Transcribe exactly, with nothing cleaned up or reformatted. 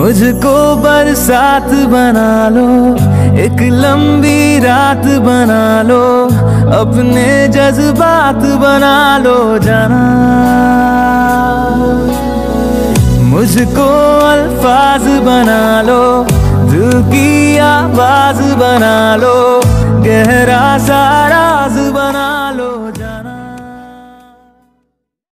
मुझको बरसात बना लो, एक लंबी रात बना लो, अपने जज्बात बना लो जाना। मुझको अल्फाज बना लो, दिल की आवाज बना लो, गहरा सा राज बना लो।